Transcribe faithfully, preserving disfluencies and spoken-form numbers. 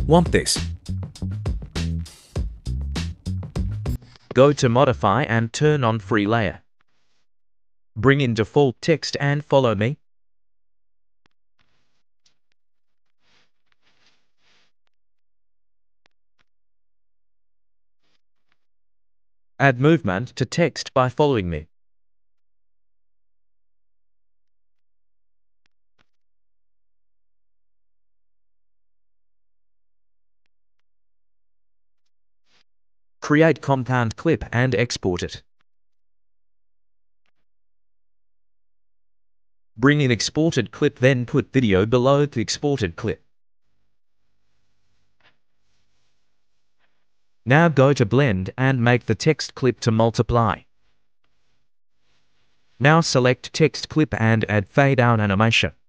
Want this? Go to Modify and turn on Free Layer. Bring in default text and follow me. Add movement to text by following me. Create compound clip and export it. Bring in exported clip, then put video below the exported clip. Now go to Blend and make the text clip to multiply. Now select text clip and add fade out animation.